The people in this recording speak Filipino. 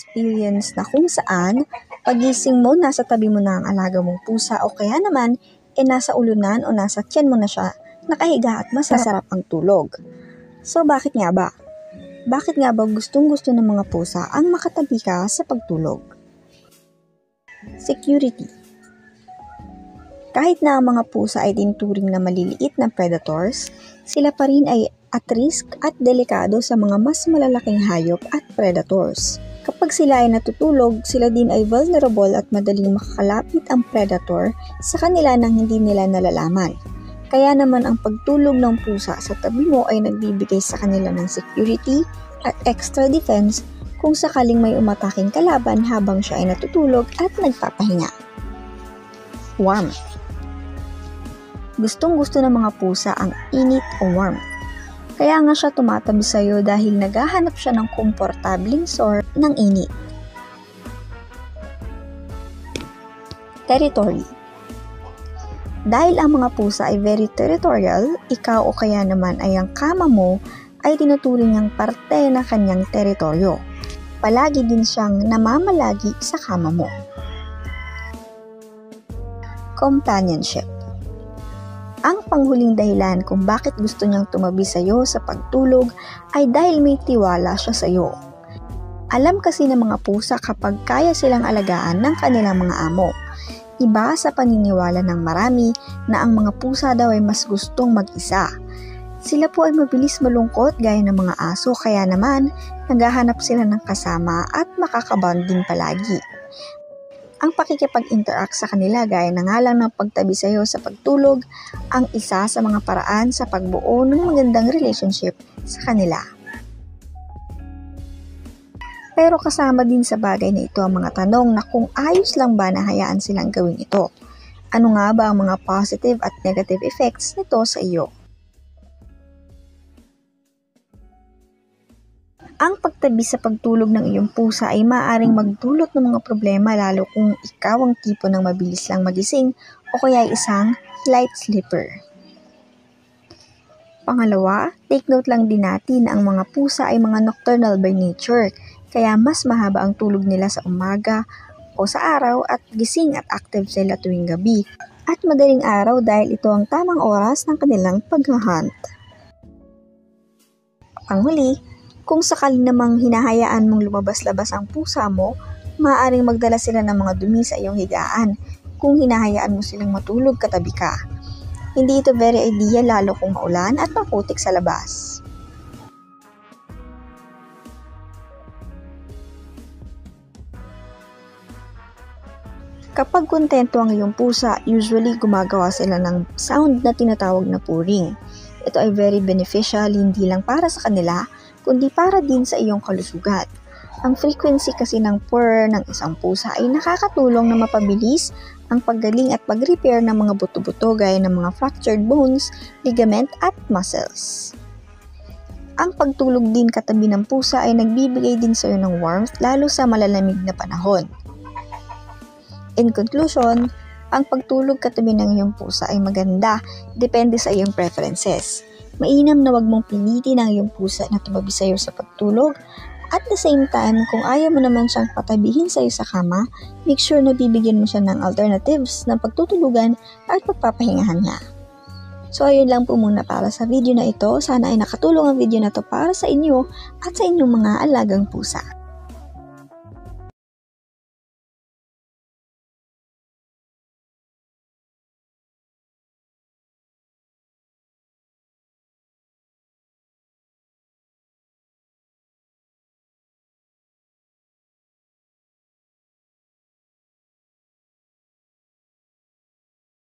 experience na kung saan pagising mo, nasa tabi mo na ang alaga mong pusa o kaya naman nasa ulunan o nasa tiyan mo na siya nakahiga at masarap ang tulog. So bakit nga ba? Bakit nga ba gustong-gusto ng mga pusa ang makatabi ka sa pagtulog? Security. Kahit na ang mga pusa ay tinuturing na maliliit na predators, sila pa rin ay at risk at delikado sa mga mas malalaking hayop at predators. Kapag sila ay natutulog, sila din ay vulnerable at madaling makakalapit ang predator sa kanila nang hindi nila nalalaman. Kaya naman ang pagtulog ng pusa sa tabi mo ay nagbibigay sa kanila ng security at extra defense kung sakaling may umataking kalaban habang siya ay natutulog at nagpapahinga. Warmth. Gustong-gusto ng mga pusa ang init o warmth. Kaya nga siya tumatabi sa iyo dahil naghahanap siya ng komportabling source ng init. Territory. Dahil ang mga pusa ay very territorial, ikaw o kaya naman ay ang kama mo ay tinuturing ang parte na kanyang teritoryo. Palagi din siyang namamalagi sa kama mo. Companionship. Ang panghuling dahilan kung bakit gusto niyang tumabi sa iyo sa pagtulog ay dahil may tiwala siya sa iyo. Alam kasi ng mga pusa kapag kaya silang alagaan ng kanilang mga amo. Iba sa paniniwala ng marami na ang mga pusa daw ay mas gustong mag-isa. Sila po ay mabilis malungkot gaya ng mga aso kaya naman naghahanap sila ng kasama at makakabonding palagi. Ang pakikipag-interact sa kanila gaya na nga lang ng pagtabi sa iyo sa pagtulog ang isa sa mga paraan sa pagbuo ng magandang relationship sa kanila. Pero kasama din sa bagay na ito ang mga tanong na kung ayos lang ba na hayaan silang gawin ito. Ano nga ba ang mga positive at negative effects nito sa iyo? Ang pagtabi sa pagtulog ng iyong pusa ay maaaring magdulot ng mga problema lalo kung ikaw ang tipo ng mabilis lang magising o kaya isang light sleeper. Pangalawa, take note lang din natin na ang mga pusa ay mga nocturnal by nature, kaya mas mahaba ang tulog nila sa umaga o sa araw at gising at active sila tuwing gabi at madaling araw dahil ito ang tamang oras ng kanilang paghahunt. Panghuli, kung sakali namang hinahayaan mong lumabas-labas ang pusa mo, maaaring magdala sila ng mga dumi sa iyong higaan kung hinahayaan mo silang matulog katabi ka. Hindi ito very ideal lalo kung maulan at maputik sa labas. Kapag kontento ang iyong pusa, usually gumagawa sila ng sound na tinatawag na purring. Ito ay very beneficial hindi lang para sa kanila, kundi para din sa iyong kalusugan. Ang frequency kasi ng purr ng isang pusa ay nakakatulong na mapabilis ang paggaling at pag-repair ng mga buto-buto gaya ng mga fractured bones, ligament at muscles. Ang pagtulog din katabi ng pusa ay nagbibigay din sa iyo ng warmth lalo sa malalamig na panahon. In conclusion, ang pagtulog katabi ng iyong pusa ay maganda, depende sa iyong preferences. Mainam na wag mong pilitin ang iyong pusa na tumabi sa iyo sa pagtulog. At the same time, kung ayaw mo naman siyang patabihin sa iyo sa kama, make sure na bibigyan mo siya ng alternatives na pagtutulugan at pagpapahingahan niya. So ayun lang po muna para sa video na ito. Sana ay nakatulong ang video na to para sa inyo at sa inyong mga alagang pusa.